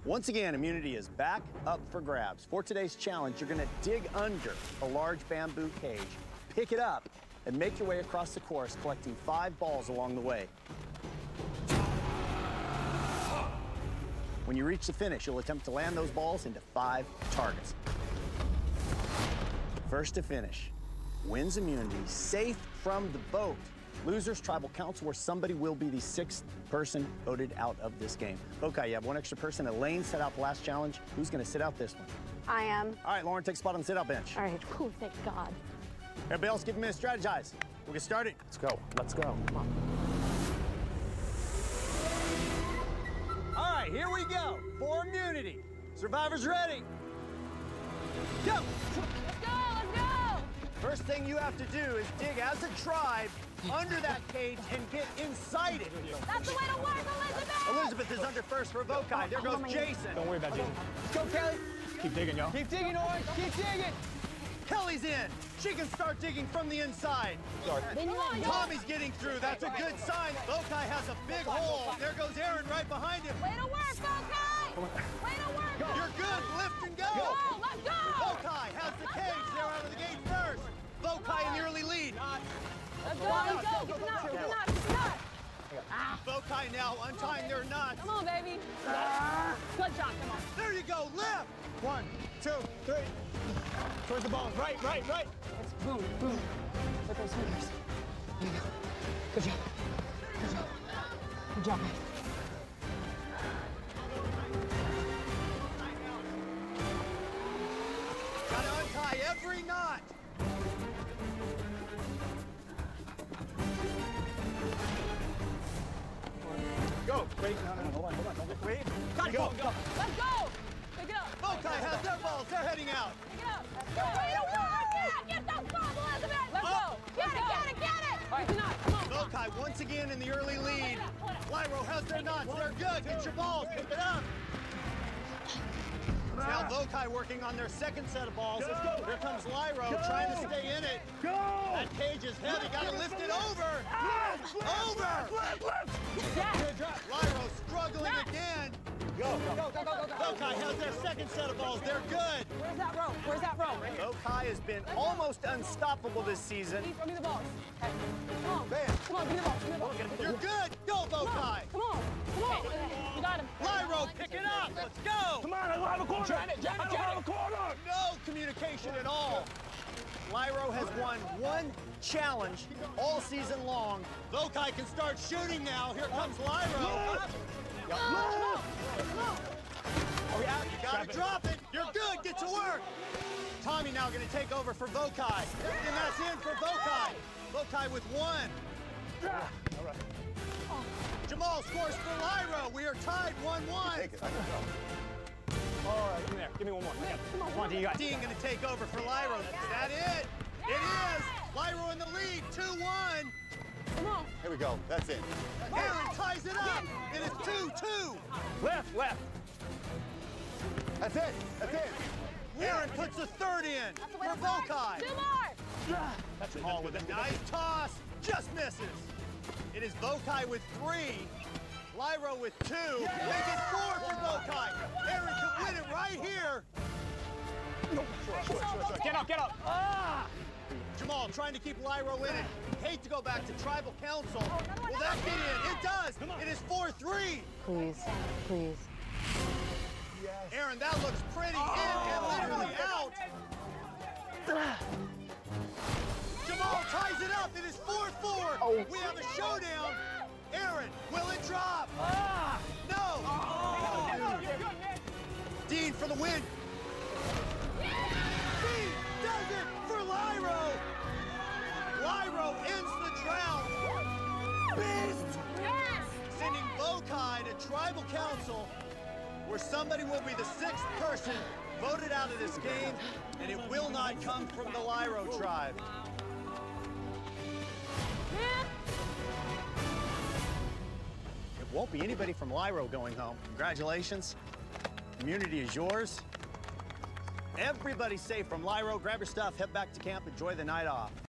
Once again, immunity is back up for grabs. For today's challenge, you're gonna dig under a large bamboo cage, pick it up, and make your way across the course, collecting 5 balls along the way. When you reach the finish, you'll attempt to land those balls into 5 targets. First to finish wins immunity, safe from the vote. Losers, tribal council, where somebody will be the 6th person voted out of this game. Okay, you have 1 extra person. Elaine set out the last challenge. Who's going to sit out this one? I am. All right, Lauren, take a spot on the sit-out bench. All right, cool, thank God. Everybody else, give me a minute to strategize. We'll get started. Let's go. Let's go. Come on. All right, here we go. For immunity. Survivors ready? Go! Let's go, let's go! First thing you have to do is dig as a tribe under that cage and get inside it. That's the way to work, Elizabeth! Elizabeth is under first for Vokai. There goes Jason. Don't worry about Jason. Go, Kelly. Keep digging, y'all. Keep digging, Orange. Keep digging. Kelly's in. She can start digging from the inside. Tommy's getting through. That's a good sign. Vokai has a big hole. There goes Aaron right behind him. Way to work, Vokai! Way to work! You're good. Lift and go. Go, let's go! Vokai has the cage. They're out of the gate first. Vokai in the early lead. Let's go, let's go! Get the knot, get the knot, get the knot! Vokai now untying their knots. Come on, baby! Good job, come on. There you go. Lift. 1, 2, 3. Towards the ball. Right. It's boom, boom. With those fingers. There you go. Good job. Good job. Good job, man. Gotta untie every knot. Go. Wait. No. Hold on. Wait. Gotta go. Let's go! Pick it up. Vokai has their balls. They're heading out. Pick it up. Let's go. Way to work! Get those balls, Elizabeth! Let's go! Get it! All right, get the knot, come on. Vokai once again in the early lead. Lyro has their knots. They're good. Get your balls. Pick it up. Now Vokai working on their second set of balls. Here comes Lyro trying to stay in it. That cage is heavy. Got to lift it over. Over. Lyro struggling again. Go. Vokai has their second set of balls. They're good. Where's that rope? Where's that rope? Vokai has been almost unstoppable this season. Throw me the balls. Okay. Come on, give me the ball, give me the ball. You're good. Go, Vokai. Come on. You got him. Lyro, pick it up. Let's go. Come on, I don't have a corner. I don't have a corner. No communication at all. Lyro has won 1 challenge all season long. Vokai can start shooting now. Here comes Lyro. You gotta drop it. You're good. Get to work. Tommy now gonna take over for Vokai. And that's in for Vokai. Vokai with 1. All right. Jamal scores for Lyro. We are tied 1-1. All right, come here. Give me one more. Come on, you guys. Dean gonna take over for Lyro. Is that it? It is. Lyro in the lead, 2-1. Come on. Here we go. That's it. Aaron ties it up. It is 2-2. Left. That's it. Aaron puts a third in for Vokai. 2 more. Jamal with a nice toss. Just misses. It is Vokai with 3. Lyro with 2. Make it 4 for Vokai. Aaron could win it right here. Sure. Get up. Jamal trying to keep Lyro in it. Hate to go back to tribal council. Will that get in? It does. It is 4-3. Please. Aaron, that looks pretty. In and literally out. Jamal ties it up. It is 4-4. We have a showdown. Aaron, will it drop? No. Dean for the win. Dean does it for Lyro. Lyro ends the drought. Beast. Yes. Sending Vokai to tribal council, where somebody will be the 6th person voted out of this game, and it will not come from the Lyro tribe. It won't be anybody from Lyro going home. Congratulations. Immunity is yours. Everybody's safe from Lyro. Grab your stuff, head back to camp, enjoy the night off.